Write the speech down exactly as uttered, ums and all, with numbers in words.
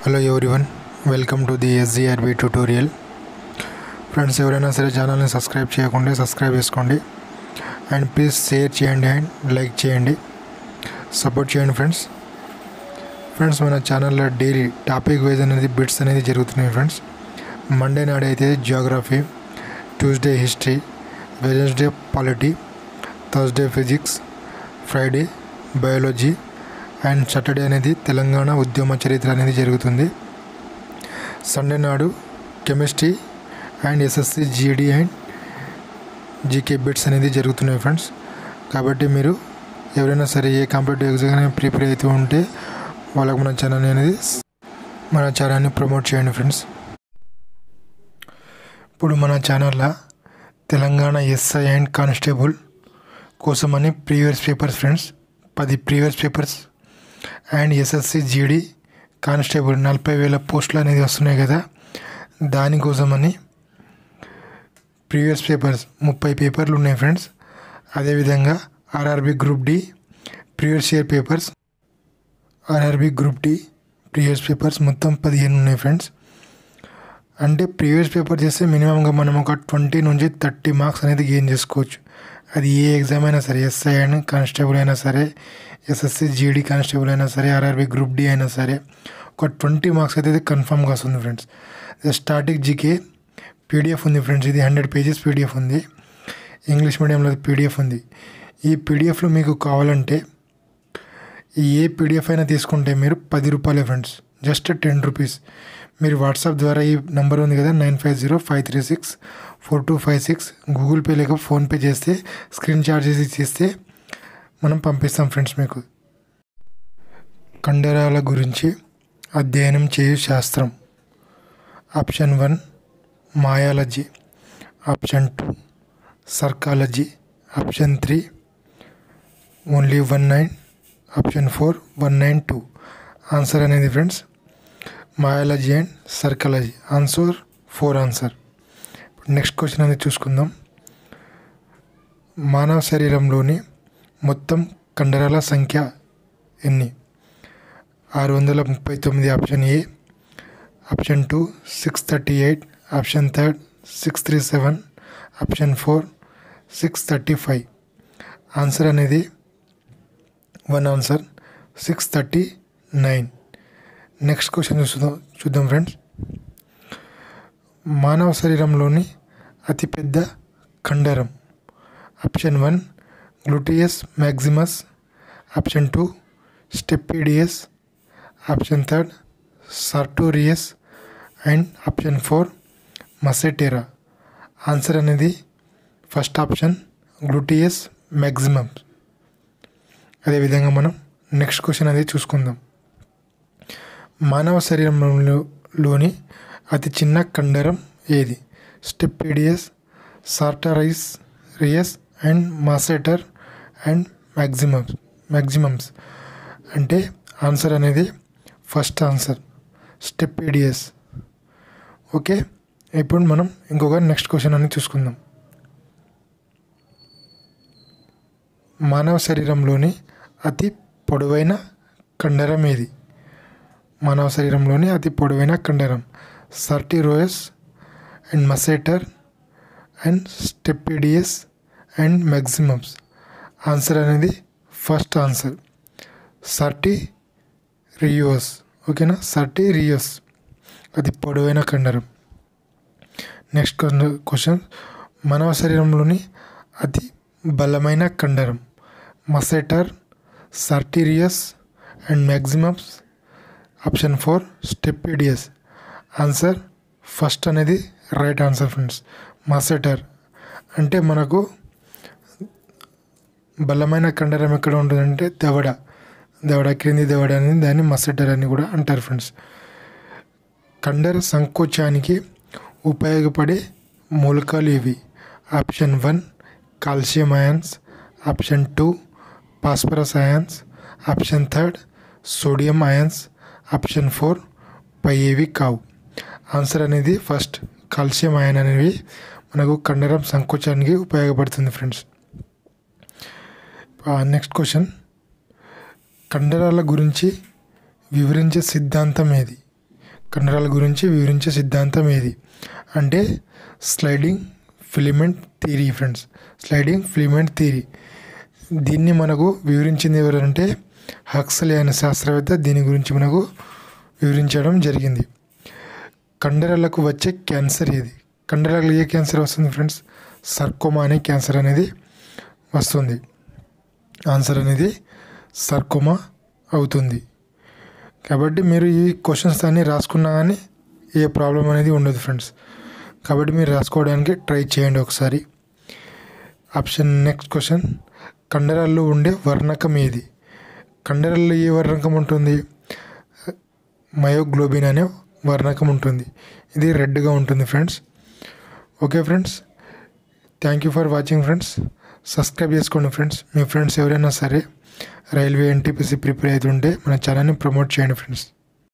Hello everyone, welcome to the S G R B tutorial. Friends, ఎవరైనా సరే ఛానల్ని subscribe చేయకుండా సబ్స్క్రైబ్ చేసుకోండి అండ్ ప్లీజ్ షేర్ చేయండి అండ్ లైక్ చేయండి, సపోర్ట్ చేయండి ఫ్రెండ్స్. ఫ్రెండ్స్ మన ఛానల్లో డైలీ టాపిక్ వైజ్ అనేది బిట్స్ అనేది జరుగుతున్నాయి ఫ్రెండ్స్. మండే నాడు అయితే geography, Tuesday history, Wednesday polity, Thursday physics, Friday biology and Saturday అనేది తెలంగాణ ఉద్యమ చరిత్ర అనేది జరుగుతుంది. సండే నాడు chemistry and SSC GD and GK bits అనేది జరుగుతున్నాయి ఫ్రెండ్స్. కాబట్టి మీరు ఎవరైనా సరే ఏ కాంపిటేటివ్ ఎగ్జామ్ ప్రిపేర్ అవుతూ ఉంటే వాళ్ళకు మన ఛానల్ అనేది మన ఛానల్ని ప్రమోట్ చేయండి ఫ్రెండ్స్. ఇప్పుడు మన ఛానల్లో తెలంగాణ ఎస్ఐ అండ్ కానిస్టేబుల్ కోసమని ప్రీవియస్ పేపర్స్ ఫ్రెండ్స్, పది previous papers and SSC GD constable నలభై వేల పోస్టులు అనేది వస్తున్నాయి కదా, దానికోసమని ప్రీవియస్ పేపర్స్ ముప్పై పేపర్లు ఉన్నాయి ఫ్రెండ్స్. అదేవిధంగా RRB group D previous year papers, RRB group D previous papers మొత్తం పదిహేను ఉన్నాయి ఫ్రెండ్స్. అంటే ప్రీవియస్ పేపర్ చేస్తే మినిమంగా మనం ఒక ట్వంటీ నుంచి థర్టీ మార్క్స్ అనేది గెయిన్ చేసుకోవచ్చు. అది ఏ ఎగ్జామ్ అయినా సరే, ఎస్ఐ అయినా కానిస్టేబుల్ అయినా సరే, ఎస్ఎస్సి జీడీ కానిస్టేబుల్ అయినా సరే, ఆర్ఆర్బి గ్రూప్ డి అయినా సరే, ఒక ట్వంటీ మార్క్స్ అయితే కన్ఫామ్గా వస్తుంది ఫ్రెండ్స్. స్టాటిక్ జీకే పీడిఎఫ్ ఉంది ఫ్రెండ్స్, ఇది హండ్రెడ్ పేజెస్ పీడిఎఫ్ ఉంది, ఇంగ్లీష్ మీడియంలో పీడిఎఫ్ ఉంది. ఈ పీడిఎఫ్లో మీకు కావాలంటే ఏ పీడిఎఫ్ అయినా తీసుకుంటే మీరు పది రూపాయలే ఫ్రెండ్స్, జస్ట్ టెన్ రూపీస్. మీరు వాట్సాప్ ద్వారా ఈ నెంబర్ ఉంది కదా nine five zero five three six four two five six Google Pay లేక ఫోన్పే చేస్తే స్క్రీన్ చార్జెస్ ఇచ్చేస్తే మనం పంపిస్తాం ఫ్రెండ్స్. మీకు కండరాల గురించి అధ్యయనం చేయు శాస్త్రం. Option one myology, option two sarcology, option three only one nine, option four one nine two. Answer అనేది friends myology and sarcology, answer four answer. Next question అనేది చూసుకుందాం. మానవ శరీరంలోని మొత్తం కండరాల సంఖ్య ఎన్ని? ఆరు వందల ముప్పై తొమ్మిది option A, option two six thirty eight, option third six three seven, option four six thirty five. Answer అనేది one answer six thirty nine. Next question చూద్దాం చూద్దాం ఫ్రెండ్స్. మానవ శరీరంలోని అతిపెద్ద కండరం. Option one gluteus maximus, option two stapedius, option third sartorius and option four masseter. Answer అనేది first option gluteus maximum. అదేవిధంగా మనం నెక్స్ట్ క్వశ్చన్ అనేది చూసుకుందాం. మానవ శరీరంలోని అతి చిన్న కండరం ఏది? Stapedius, sartorius and masseter and maximums maximums అంటే ఆన్సర్ అనేది ఫస్ట్ ఆన్సర్ స్టెపిడియస్. ఓకే, ఇప్పుడు మనం ఇంకొక నెక్స్ట్ క్వశ్చన్ అని చూసుకుందాం. మానవ శరీరంలోని అతి పొడవైన కండరం ఏది? మానవ శరీరంలోని అతి పొడవైన కండరం sartorius and masseter and stapedius and maximums. Answer అనేది ఫస్ట్ ఆన్సర్ సార్టీ రియోస్. ఓకేనా, సార్టీ రియోస్ అది పొడవైన కండరం. Next question. మానవ శరీరంలోని అతి బలమైన కండరం masseter, sartorius and maximums, option four stapedius. Answer first అనేది రైట్ ఆన్సర్ ఫ్రెండ్స్, మసెటర్. అంటే మనకు బలమైన కండరం ఎక్కడ ఉంటుందంటే దవడ, దవడ క్రింది దవడ అనేది దాన్ని మసెటర్ అని కూడా అంటారు ఫ్రెండ్స్. కండర సంకోచానికి ఉపయోగపడే మూలకాలు ఇవి. Option one calcium ions, option two phosphorus ions, option third sodium ions, option four పై ఏవి కావు. ఆన్సర్ అనేది ఫస్ట్ కాల్షియం అయాన్ అనేవి మనకు కండరం సంకోచానికి ఉపయోగపడుతుంది ఫ్రెండ్స్. Next question. కండరాల గురించి వివరించే సిద్ధాంతం ఏది? కండరాల గురించి వివరించే సిద్ధాంతం ఏది అంటే sliding filament theory friends. Sliding filament theory దీన్ని మనకు వివరించింది ఎవరంటే హక్స్లీ అనే శాస్త్రవేత్త దీని గురించి మనకు వివరించడం జరిగింది. కండరాలకు వచ్చే క్యాన్సర్ ఏది? కండరాలకు ఏ క్యాన్సర్ వస్తుంది ఫ్రెండ్స్? సర్కోమా అనే క్యాన్సర్ అనేది వస్తుంది. ఆన్సర్ అనేది సర్కోమా అవుతుంది. కాబట్టి మీరు ఈ క్వశ్చన్స్ అన్నీ రాసుకున్నా కానీ ఏ ప్రాబ్లం అనేది ఉండదు ఫ్రెండ్స్. కాబట్టి మీరు రాసుకోవడానికి ట్రై చేయండి ఒకసారి. ఆప్షన్ నెక్స్ట్ క్వశ్చన్, కండరాల్లో ఉండే వర్ణకం ఏది? కండరాల్లో ఏ వర్ణకం ఉంటుంది? మయోగ్లోబిన్ అనే వర్ణకం ఉంటుంది. ఇది రెడ్గా ఉంటుంది friends. Okay friends, thank you for watching friends. Subscribe చేసుకోండి ఫ్రెండ్స్. మీ ఫ్రెండ్స్ ఎవరైనా సరే రైల్వే ఎన్టీపీసీ ప్రిపేర్ అవుతుంటే మన ఛానల్ని ప్రమోట్ చేయండి ఫ్రెండ్స్.